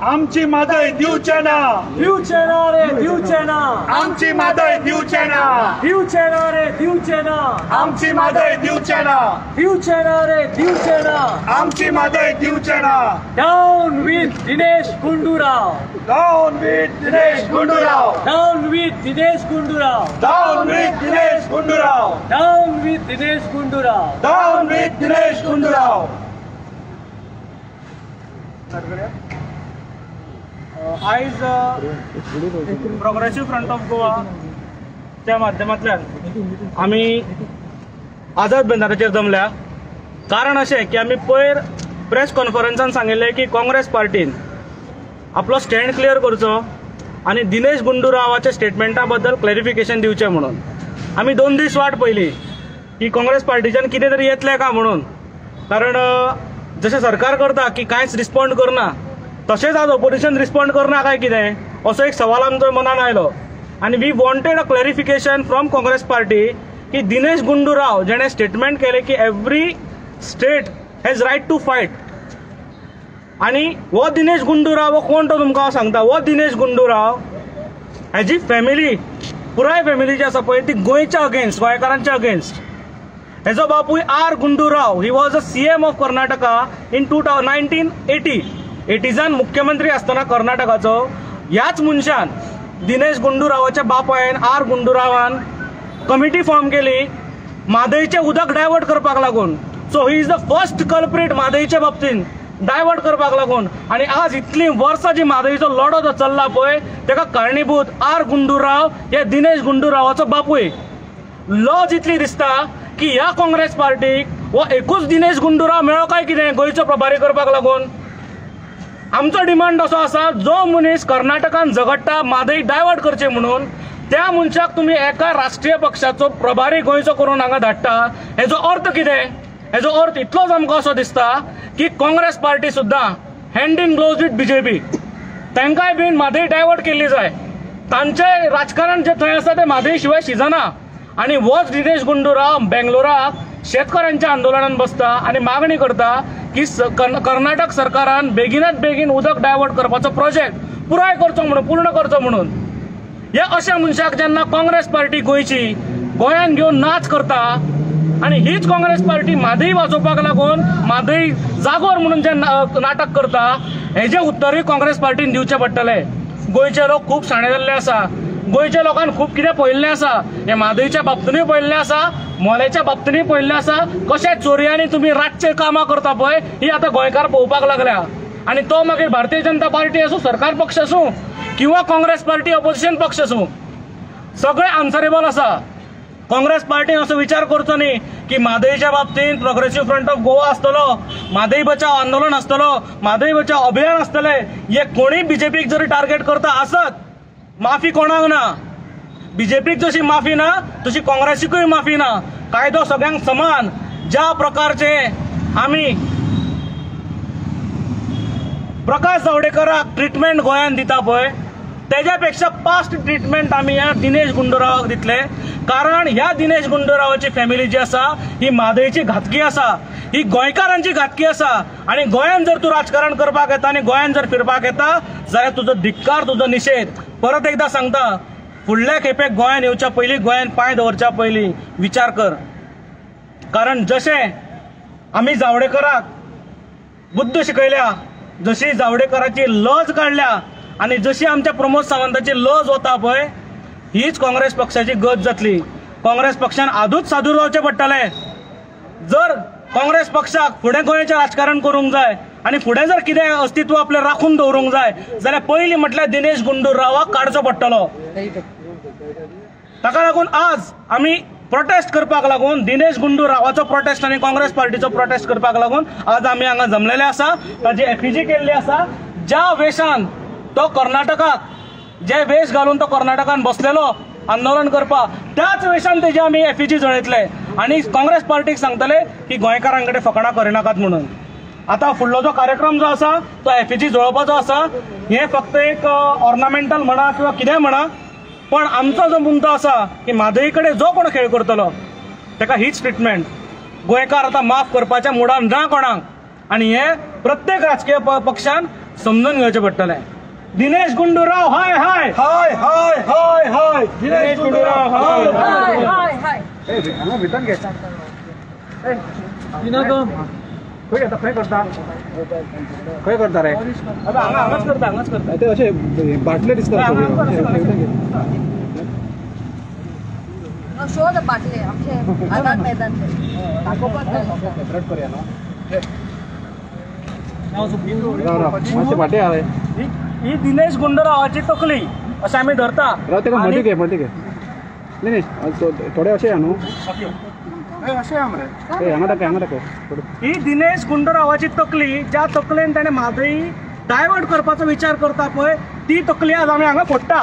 आमची मादय दिवचे ना रे दिवचे ना आमची मादय दिवचे ना रे दिवचे ना आमची मादय दिवचे ना रे दिवचे ना आमची मादय दिवचे ना down with Dinesh Gundurao down with Dinesh Gundurao down with Dinesh Gundurao down with Dinesh Gundurao down with Dinesh Gundurao down with Dinesh Gundurao आयज प्रोग्रेसिव्ह फ्रंट ऑफ गोवा त्या माध्यमांतल्यान आमी आझाद बंधाराचेर जमल्या। कारण अशें की आमी पयर प्रेस कॉन्फरन्सान सांगिल्लें की काँग्रेस पार्टीन आपलो स्टँड क्लियर करचो आनी दिनेश गुंडूरावाच्या स्टेटमेंटा बद्दल क्लॅरिफिकेशन दिवचें म्हणून। आमी 2 दीस वाट पयली की काँग्रेस पार्टीच्यान कितें तरी येतलें का म्हणून, कारण जशें सरकार करता की कांयच रिस्पॉन्ड करना तशेंच आज ऑपोजिशन रिस्पॉन्ड करना काय कितें असो एक सवाल आमच्या मनान आयलो। आनी we wanted a clarification from Congress party की दिनेश गुंडूराव जेणे स्टेटमेंट केले की every state has right to fight, आनी हो दिनेश गुंडूराव हो कोण तो तुमकां हांव सांगता। हो दिनेश गुंडूराव हेजी फॅमिली पुराय फॅमिली जी आसा पळय ती गोंयच्या अगेन्स्ट, गोंयकारांच्या अगेन्स्ट। हेजो बापूय R Gundurao he was a CM of Karnataka in 1980 मुख्यमंत्री आसतना कर्नाटकाचो। ह्याच मनशान दिनेश गुंडूरावाच्या बापायन आर गुंडूरावान कमिटी फॉर्म केली म्हादयचें उदक डायवर्ट करपाक लागून। So he is the first culprit म्हादयच्या बाबतीन डायवर्ट करपाक लागून। आनी आज इतलीं वर्सां जी म्हादयचो लढो जो चल्ला पळय तेका कारणीभूत आर गुंडूराव हे दिनेश गुंडूरावाचो बापूय। लॉज इतली दिसता की ह्या काँग्रेस पार्टीक हो एकूच दिनेश गुंडूराव मेळ्ळो काय कितें गोंयचो प्रभारी करपाक लागून। आमचो डिमांड असो आसा जो मनीस कर्नाटकान झगडटा म्हादय डायवर्ट करचे म्हणून त्या मनशाक तुम्ही एका राष्ट्रीय पक्षाचो प्रभारी गोंयचो करून हांगा धाडटा। हेजो अर्थ कितें? हेजो अर्थ इतलोच आमकां असो दिसता की काँग्रेस पार्टी सुद्दां hand in gloves with BJP तांकांय बीन म्हादय डायवर्ट केल्ली जाय। तांचें राजकारण जे थंय आसा तें म्हादय शिवाय शिजना। आनी होच दिनेश गुंडूराव बेंगलोराक शेतकऱ्यांच्या आंदोलनान बसता आनी मागणी करता की कर्नाटक सरकारान बेगिनात बेगीन उदक डायवर्ट करपाचो प्रोजेक्ट पुराय करचो म्हणून, पूर्ण करचो म्हणून। ह्या अशा मनशाक जेन्ना काँग्रेस पार्टी गोंयची गोंयान घेवन नाच करता आनी हीच काँग्रेस पार्टी म्हादय वाजोवपाक लागून म्हादय जागोर म्हणून जे नाटक करता हेजे उत्तरूय काँग्रेस पार्टीन दिवचें पडटलें। गोंयचे लोक खूब शाणे जाल्ले आसा, गोंयच्या लोकांनी खूब कितें पळयल्लें आसा। हे म्हादयच्या बाबतीनूय पळयल्लें आसा, मोल्याच्या बाबतीनूय पळयल्लें आसा। कशे चोरयांनी तुमी रातचे कामां करता पळय ही आतां गोंयकार पळोवपाक लागल्या। आनी तो मागीर भारतीय जनता पार्टी आसूं, सरकार पक्ष आसूं किंवा काँग्रेस पार्टी ऑपोजिशन पक्ष आसूं, सगळे आन्सरेबल आसा। काँग्रेस पार्टीन असो विचार करचो न्ही की म्हादयच्या बाबतींत प्रोग्रेसिव्ह फ्रंट ऑफ गोवा आसतलो, म्हादय बचाव आंदोलन आसतलो, म्हादय बचाव अभियान आसतलें। हे कोणीय BJPक जरी टार्गेट करता आसत, माफी कोणाक ना। BJPक जशी माफी ना तशी काँग्रेसीकूय माफी ना। कायदो सगळ्यांक समान। ज्या प्रकारचे आमी प्रकाश जावडेकराक ट्रिटमेंट गोंयान दिता पळय तेज्या पेक्षा फास्ट ट्रिटमेंट आमी ह्या दिनेश गुंडूरावाक दितले। कारण ह्या दिनेश गुंडूरावाची फॅमिली जी आसा ही म्हादयची घातकी आसा, ही गोंयकारांची घातकी आसा। आनी गोंयान जर तूं राजकारण करपाक येता आनी गोंयान जर फिरपाक येता जाल्यार तुजो धिक्कार, तुजो निषेध। परत एकदा सांगता, फुडल्या खेपेक गोंयान येवच्या पयलीं, गोंयान पांय दवरच्या पयलीं विचार कर। कारण जशें आमी जावडेकराक बुद्ध शिकयल्या, जशी जावडेकराची लज काडल्या आनी जशी आमच्या प्रमोद सावंताची लज वता पळय हीच काँग्रेस पक्षाची गत जातली। काँग्रेस पक्षान आदूच सादूर जावचें पडटलें। जर काँग्रेस पक्षाक फुडें गोंयचें राजकारण करूंक जाय आनी फुडें जर कितें अस्तित्व आपलें राखून दवरूंक जाय जाल्यार पयलीं म्हटल्यार दिनेश गुंडूरावाक काडचो पडटलो। ताका लागून आज आमी प्रोटेस्ट करपाक लागून, दिनेश गुंडूरावाचो प्रोटेस्ट आनी काँग्रेस पार्टीचो प्रोटेस्ट करपाक लागून आज आमी हांगा जमलेले आसा। ताची एफिजी केल्ली आसा। ज्या वेशान तो कर्नाटकाक, जे वेश घालून तो कर्नाटकान बसलेलो आंदोलन करपाक, त्याच वेशान तेजी आमी एफिजी जळयतले आनी काँग्रेस पार्टीक सांगतले की गोंयकारां कडेन फकाणां करिनाकात म्हणून। आता फुडलो जो कार्यक्रम जो आसा तो एफिजी जळोवपाचो आसा। हे फक्त एक ऑर्नामेंटल म्हणा किंवा कितें म्हणा, पण आमचो जो मुद्दो आसा की म्हादय कडेन जो कोण खेळ करतलो ताका हीच ट्रिटमेंट। गोंयकार आतां माफ करपाच्या मुडान ना कोणाक। आनी हे प्रत्येक राजकीय पक्षान समजून घेवचें पडटलें. दिनेश गुंडूराव हाय हाय हाय हाय हाय हाय दिनेश गुंडूराव हाय हाय हाय हाय खंय करता रे? हांगाच करता ते असे बाटले दिसतात शो द बाटले आमचे आझाद मैदान दाखोवपाक जाय मातशे फाटे आले. ही दिनेश गुंडूरावाची तकली अशें आमी धरता. तेका मदीं घे मदीं घे. नाही थोडे असे न्हू हांगा दाखय ही दिनेश गुंडूरावाची तकली ज्या तकलेन ताणें म्हादई डायवर्ट करपाचो विचार करता पळय ती तकली आज आमी हांगा फोडटा.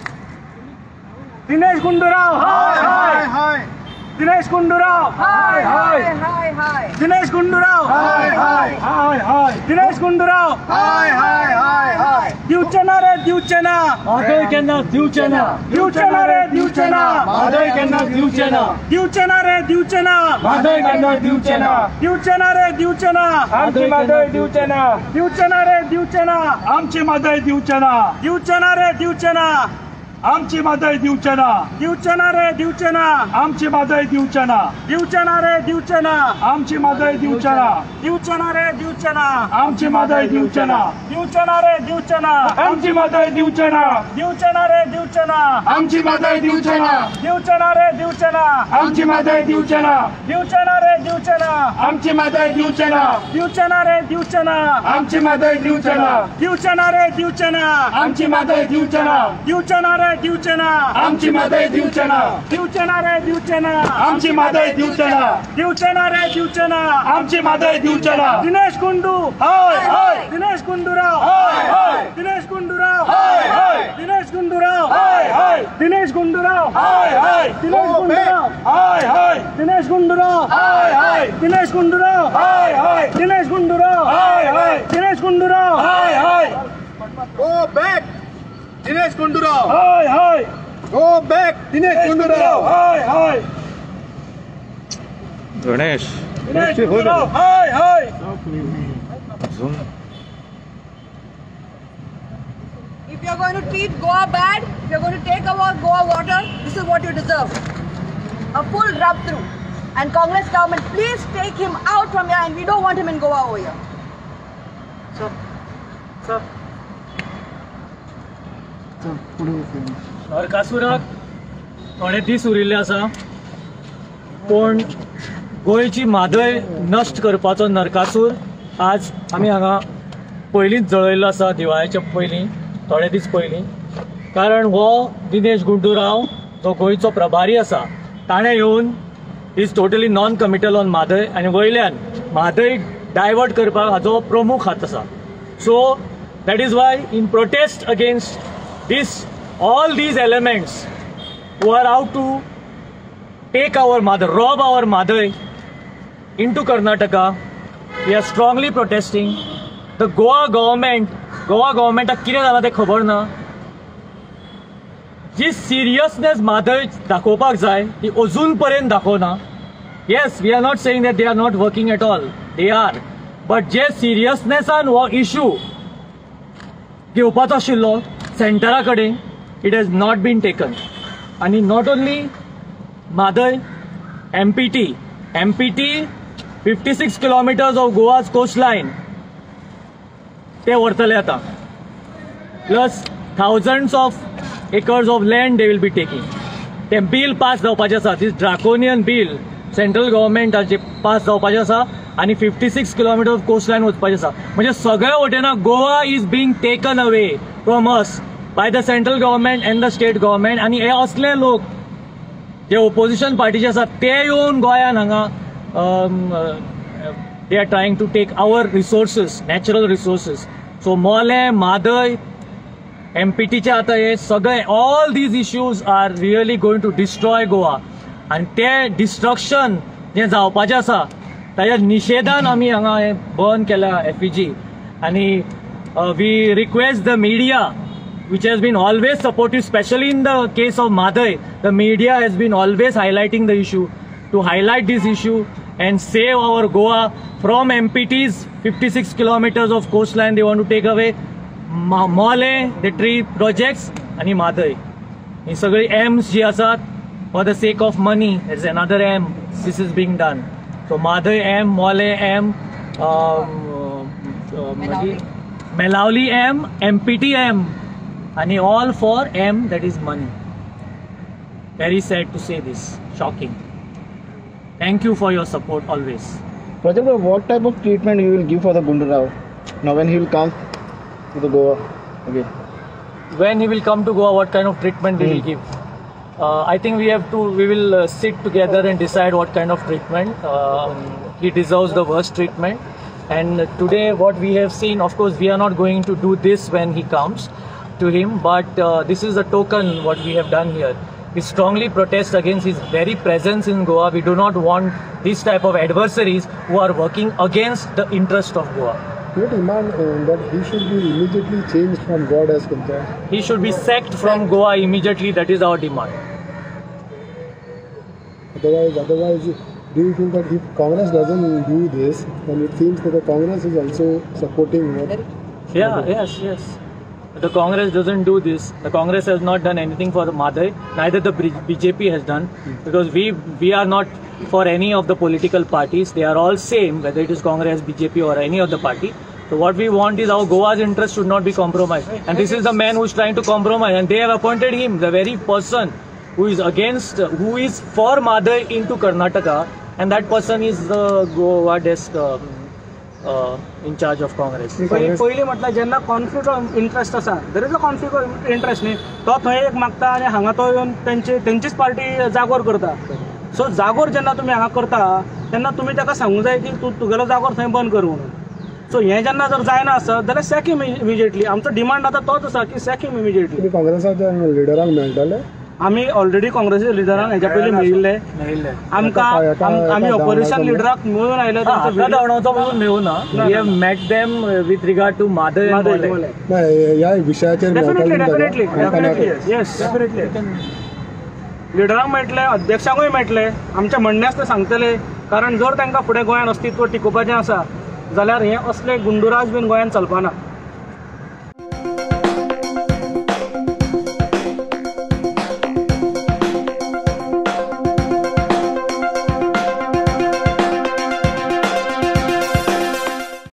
दिनेश गुंडूराव हाय हाय हाय दिनेश गुंडूराव हाय हाय हाय हाय दिनेश गुंडूराव हाय हाय हाय हाय दिनेश गुंडूराव हाय हाय हाय हाय दिवचे ना रे दिवचे ना म्हादय केन्ना दिवचे ना दिवचे ना रे दिवचे ना म्हादय केन्ना दिवचे ना दिवचे ना रे दिवचे ना म्हादय केन्ना दिवचे ना दिवचे ना रे दिवचे ना आमची मादय दिवचे ना दिवचे ना रे दिवचे ना आमची मादय दिवचे ना दिवचे ना रे दिवचे ना आमची मादय दिवचे ना दिवचे ना रे दिवचे ना आमची मादय दिवचे ना दिवचे ना रे दिवचे ना आमची मादय दिवचे ना दिवचे ना रे दिवचे ना आमची मादय दिवचे ना दिवचे ना रे दिवचे ना आमची मादय दिवचे ना दिवचे ना रे दिवचे ना आमची मादय दिवचे ना दिवचे ना रे दिवचे ना आमची मादय दिवचे ना दिवचे ना रे दिवचे ना आमची मादय दिवचे ना दिवचे ना रे दिवचे ना आमची मादय दिवचे ना दिवचे ना रे दिवचे ना आमची मादय दिवचे ना दिवचे ना रे दिवचे ना आमची मादय दिवचे ना दिवचे ना रे दिवचे ना आमची मादय दिवचे ना दिवचे ना रे दिवचे ना आमची मादय दिवचे ना दिनेश गुंडू हाय हाय दिनेश गुंडूराव हाय हाय दिनेश गुंडूराव हाय हाय दिनेश गुंडूराव हाय हाय दिनेश गुंडूराव हाय हाय दिनेश गुंडूराव हाय हाय दिनेश गुंडूराव हाय हाय दिनेश गुंडूराव हाय हाय दिनेश गुंडूराव हाय हाय दिनेश गुंडूराव हाय हाय गो बॅक दिनेश गुंडूराव हाय हाय गो बॅक दिनेश गुंडूराव हाय हाय गणेश दिनेश गुंडूराव हाय हाय If you're going to treat Goa bad, if you're going to take away Goa water, this is what you deserve. A full rub through. And Congress government, please take him out from here, and we don't want him in Goa over here. नरकासुराक थोडे दीस उरिल्ले आसा पण गोंयची म्हादय नश्ट करपाचो नरकासूर आज आमी हांगा पयलींच जळयल्लो आसा दिवाळेच्या पयलीं थोडे दीस पयलीं कारण हो दिनेश गुंडूराव जो गोंयचो प्रभारी आसा ताणें येवन is totally non committal on Mhadei आनी वयल्यान म्हादय डायवर्ट करपाक हाचो प्रमुख हात आसा so that is why in protest against this all these elements who are out to take our mother, rob our mother into Karnataka, we are strongly protesting. The Goa government कितें जालां तें खबर ना. जी सिरियसनेस म्हादय दाखोवपाक जाय ती अजून पर्यंत दाखोवना. Yes, we are not saying that they are not working at all. They are. But जे सिरियसनेसान हो इश्यू घेवपाचो आशिल्लो सेंटरा कडेन it has not been taken आनी not only Mhadei MPT 56 kilometres of Goa's coast line ते व्हरतले आतां plus thousands of acres of land they will be taking ते बील पास जावपाचें आसा दीस ड्राकोनियन बील सेंट्रल गव्हर्मेंटाचे पास जावपाचें आसा आनी 56 किलोमिटर ऑफ कोस्ट लायन वचपाचें आसा म्हणजे सगळ्या वटेन Goa is being taken away from us by the central government and the state government आनी हे असले लोक जे ओपोजिशन पार्टीचे आसात ते येवन गोंयान हांगा they are trying to take our resources natural resources so Mollem Mhadei एमपीटीचे आतां हे सगळे all these issues are really going to destroy Goa आनी ते डिस्ट्रक्शन जें जावपाचें आसा ताच्या निशेधान आमी हांगा हें बंद केल्या एफईजी आनी we request the media which has been always supportive, especially in the case of Madhai. The media has been always highlighting the issue. To highlight this issue, and save our Goa from MPT's 56 kilometers of coastline they want to take away. Mole, the tree projects, आणि मादय ही सगळी AIIMS जी आसात for the sake of money. There's another M. This is being done. So Madhai M, Mole M, Melauli M, MPT M, and all for M, that is money. Very sad to say this. Shocking. Thank you for your support always. Project, what type of treatment you will give for the Gundu Rao now when he will come to the Goa again? When he will come to Goa, what kind of treatment we will give? I think we will sit together and decide what kind of treatment. He deserves the worst treatment. And today what we have seen, of course we are not going to do this when he comes to him, but this is a token what we have done here. We strongly protest against his very presence in Goa. We do not want this type of adversaries who are working against the interest of Goa. We demand that he should be immediately changed from God as concerned. He should be sacked from Goa immediately. That is our demand. Otherwise, do you feel that if Congress doesn't do this, then it seems that the Congress is also supporting what? Yes. The Congress doesn't do this. The Congress has not done anything for the Madhai. Neither the BJP has done, because we are not for any of the political parties. They are all same, whether it is Congress, BJP or any other party. So what we want is our Goa's interest should not be compromised. And this is the man who is trying to compromise. And they have appointed him, the very person who is for Madhai into Karnataka. And that person is the Goa desk in charge of Congress. पयलीं म्हटल्यार जेन्ना conflict of interest आसा, there is a conflict of interest न्ही, तो थंय एक मागता आनी हांगा तो येवन तेंचीच पार्टी जागोर करता. सो जागोर जेन्ना तुमी हांगा करता तेन्ना तुमी ताका सांगूंक जाय की तुगेलो जागोर थंय बंद कर म्हणून. सो हें जेन्ना जर जायना आसत जाल्यार सॅक हिम इमिजिएटली. आमचो डिमांड आतां तोच आसा की सॅक हिम इमिजिएटली. काँग्रेसाच्या लिडरांक मेळटले. आमी ऑलरेडी काँग्रेसीच्या लिडरांक हेच्या पयलीं मेळिल्ले. आमी ऑपोजिशन लिडराक मेळून आयले. मेळूना. We have met them with regard to Mhadei and Mollem. ह्या विशयाचेर डेफिनेटली येस लिडरांक मेळटले, अध्यक्षांकूय मेळटले. आमचे म्हणणेंच ते सांगतले. कारण जर तांकां फुडें गोंयांत अस्तित्व टिकोवपाचें आसा जाल्यार हे असले गुंडूराज बीन गोंयांत चलपाना.